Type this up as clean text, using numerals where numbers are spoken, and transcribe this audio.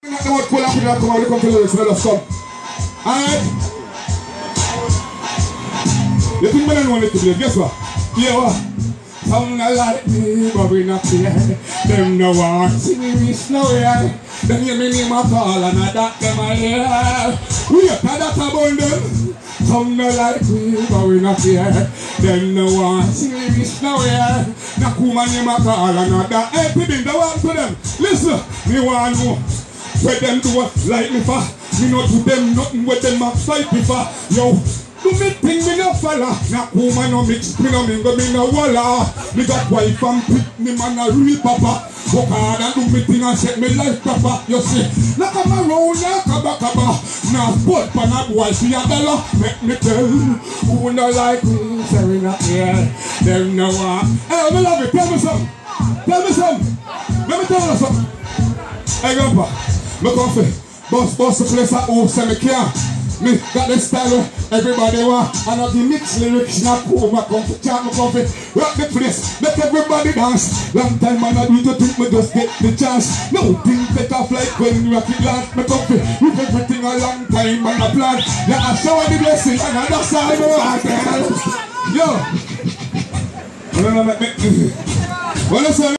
Not the word pull up, come out, we come to lyrics, let us come. Alright? You think I don't want it to be, guess what? Yeah, what? Some not like me, but we not here. Them no want see me reach nowhere. Them hear me name a call and I that them a hear. We a that about them. Some not like me, but we not here. Them no want see me reach nowhere. Na kuma name a call and I that. Hey, people, they want to them. Listen, me want know where them do it like me for. Me not do them nothing with them a fight me for. Yo. Do me thing me no follow. Na woman no mix, me no mingle, me no walla. Me got wife and pick me man a real papa. Work hard and do me thing and set me life proper. You see, na come around na kaba. Na sport pan a boy see a dollar. Make me tell who no like me, say we not here. Them no want. Hey, me love it. Tell me something. Tell me something. Let me tell you something. Hey, grandpa, me come fi bust the place at home, say me can't. Me got the style where everybody want. And not the mix lyrics, not cool, my comfy, chant my comfy. Rock the place, make everybody dance. Long time man I do to think me just get the chance. No thing take off like when rock it land. Me comfy, with everything a long time man I plan. Yeah, I show the blessing and I just saw me want to. Yo! Wanna say